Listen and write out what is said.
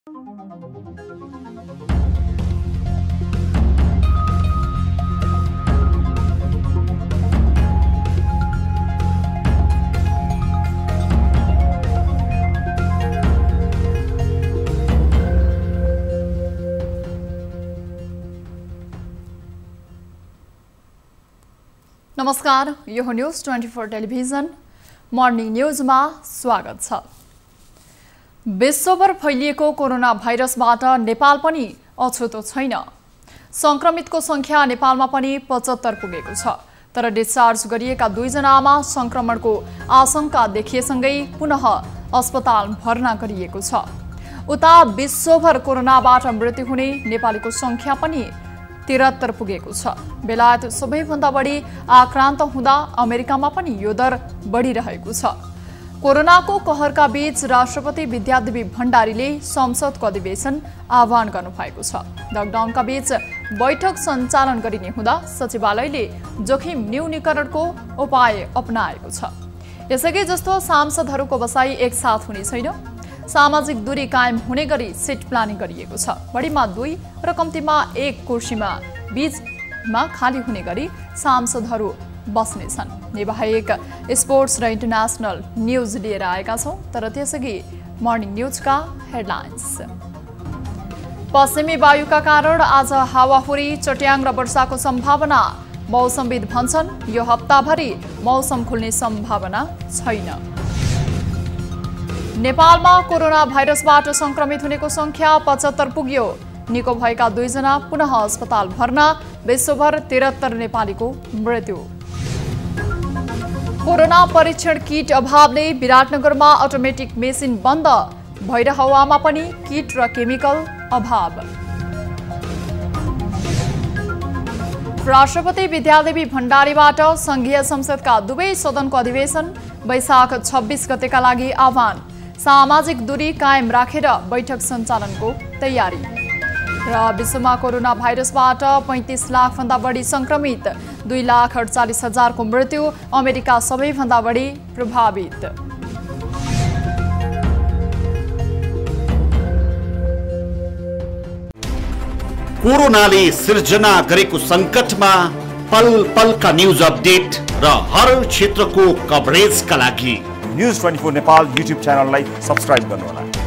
नमस्कार, यो हो न्यूज 24 टेलिभिजन मर्निङ न्यूजमा स्वागत छ। विश्वभर फैलिएको कोरोना भाइरसबाट नेपाल पनि अछुतो छैन। संक्रमितको संख्या नेपालमा पनि 75 पुगेको छ। तर डिस्चार्ज गरिएका 2 जनामा संक्रमणको आशंका देखिएसँगै पुनः अस्पताल भर्ना गरिएको छ। उता विश्वभर कोरोनाबाट मृत्यु हुने नेपालीको संख्या पनि 73 पुगेको छ। बेलायत सबैभन्दा बढी आक्रान्त हुँदा अमेरिकामा पनि यो दर बढिरहेको छ। कोरोनाको कहरका बीच राष्ट्रपति विद्यादेवी भण्डारीले संसदको अधिवेशन आह्वान गर्नुभएको छ। लकडाउनका बीच बैठक सञ्चालन गरिने हुँदा सचिवालयले जोखिम न्यूनीकरणको उपाय अपनाएको छ। यसअघि जस्तो सांसदहरूको बसाई एकसाथ हुने छैन। सामाजिक दूरी कायम हुने गरी सिट प्लानिङ गरिएको छ। बढीमा 2 र कम्तीमा 1 कुर्सीमा बीचमा खाली हुने गरी सांसदहरू बस्नेछन्। निबाहेक स्पोर्ट्स र इन्टरनेसनल न्यूज लिएर आएका छौं। तर त्यसअघि मर्निङ न्यूजका हेडलाइन्स। पश्चिमी वायुका कारण आज हावाहुरी, चट्याङ र वर्षाको सम्भावना। मौसमविद भन्छन् यो हप्ताभरि मौसम खुल्ने सम्भावना छैन। नेपालमा कोरोना भाइरसबाट संक्रमित हुनेको संख्या 75 पुग्यो। निको भएका 2 जना पुनः अस्पताल भर्ना। विश्वभर 73 नेपालीको मृत्यु। कोरोना परीक्षण किट अभावले विराटनगरमा अटोमेटिक मेसिन बन्द। भैरहवामा पनि किट र केमिकल अभाव। राष्ट्रपति विद्यादेवी भण्डारीबाट संघीय संसदका 2 सदनको अधिवेशन वैशाख 26 गतेका लागि आह्वान। सामाजिक दूरी कायम राखेर बैठक सञ्चालनको तयारी। र विश्वमा कोरोना भाइरसबाट 35 लाख भन्दा बढी संक्रमित, 2,48,000 को मृत्यु। अमेरिका सबैभन्दा बढी प्रभावित। कोरोनाले सिर्जना गरेको संकटमा पल पलका न्यूज अपडेट र हर क्षेत्रको कभरेजका लागि न्यूज 24 नेपाल युट्युब च्यानललाई सब्स्क्राइब गर्नुहोला।